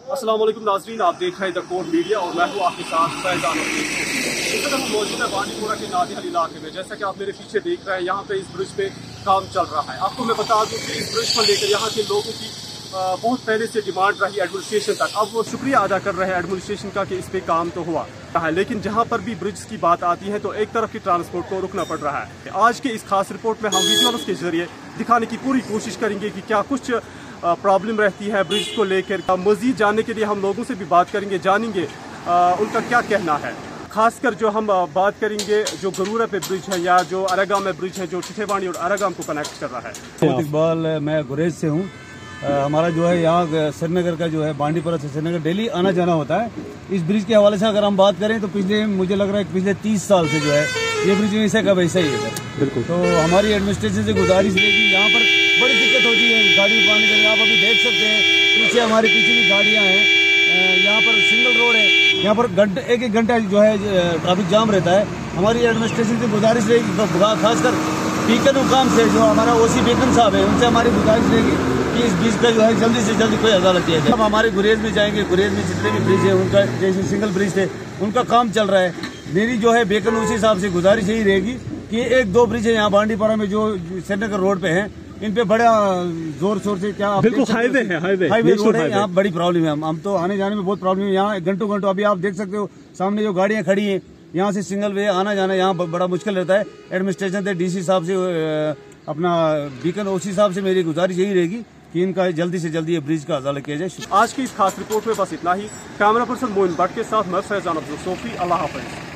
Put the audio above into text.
अस्सलाम वालेकुम नाज़रीन, आप देख रहे हैं द कोड मीडिया और मैं हूँ आपके साथ फैजान। इस वक्त हम मौजूद है बांडीपुरा के नादिहल इलाके में। जैसा कि आप मेरे पीछे देख रहे हैं, यहाँ पे इस ब्रिज पे काम चल रहा है। आपको मैं बता दूँ कि इस ब्रिज को लेकर यहाँ के लोगों की बहुत पहले से डिमांड रही एडमिनिस्ट्रेशन तक। अब वो शुक्रिया अदा कर रहे हैं एडमिनिस्ट्रेशन का कि इस पे काम तो हुआ है, लेकिन जहाँ पर भी ब्रिज की बात आती है तो एक तरफ की ट्रांसपोर्ट को रुकना पड़ रहा है। आज के इस खास रिपोर्ट में हम विजुअल्स के जरिए दिखाने की पूरी कोशिश करेंगे कि क्या कुछ प्रॉब्लम रहती है ब्रिज को लेकर। मज़ीद जानने के लिए हम लोगों से भी बात करेंगे, जानेंगे उनका क्या कहना है। खासकर जो हम बात करेंगे जो गरूरा पे ब्रिज है या जो अरागाम में ब्रिज है जो ठिठेवानी और अरागाम को कनेक्ट कर रहा है। इकबाल, मैं गुरेज से हूँ। हमारा जो है यहाँ श्रीनगर का जो है बांडीपुरा से श्रीनगर डेली आना जाना होता है। इस ब्रिज के हवाले से अगर हम बात करें तो मुझे लग रहा है पिछले 30 साल से जो है ये ब्रिज वैसे का वैसा ही है सर। बिल्कुल। तो हमारी एडमिनिस्ट्रेशन से गुजारिश रहेगी, यहाँ पर बड़ी दिक्कत होती है गाड़ी को आने के लिए। आप अभी देख सकते हैं पीछे हमारे पीछे भी गाड़ियाँ हैं। यहाँ पर सिंगल रोड है, यहाँ पर एक घंटा जो है ट्रैफिक जाम रहता है। हमारी एडमिनिस्ट्रेशन से गुजारिश रहेगी, खासकर बीकन हुकाम से जो हमारा ओसी बीकन साहब है, उनसे हमारी गुजारिश रहेगी कि इस ब्रिज का जो है जल्दी से जल्दी कोई अदालत किया जाए। हम हमारे गुरेज में जाएंगे, गुरेज में जितने भी ब्रिज है उनका जैसे सिंगल ब्रिज थे उनका काम चल रहा है। मेरी जो है बेकन ओसी साहब से गुजारिश यही रहेगी कि एक दो ब्रिज है यहाँ बांडीपुरा में जो श्रीनगर रोड पे हैं, इन पे बड़ा जोर शोर से क्या बिल्कुल हाईवे रोड है, यहाँ बड़ी प्रॉब्लम है। हम तो आने जाने में बहुत प्रॉब्लम है। यहाँ घंटों अभी आप देख सकते हो सामने जो गाड़ियाँ खड़ी हैं, यहाँ से सिंगल वे आना जाना यहाँ बड़ा मुश्किल रहता है। एडमिनिस्ट्रेशन से डीसी साहब से अपना बीकन ओसी साहब से मेरी गुजारिश यही रहेगी कि इनका जल्दी से जल्दी ये ब्रिज का अदालत किया जाए। आज की इस खास रिपोर्ट में बस इतना ही। कैमरा पर्सन मोइन भट्ट के साथ मैं फैजान अब्दुल सोफी। अल्लाह हाफ़िज़।